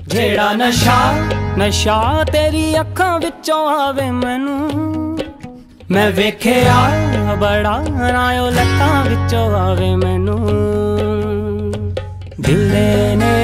जेड़ा नशा नशा तेरी अखां विचों आवे मैनू, मैं वेख्या बड़ा नायो लत्तां विचों आवे मैनू। दिल ने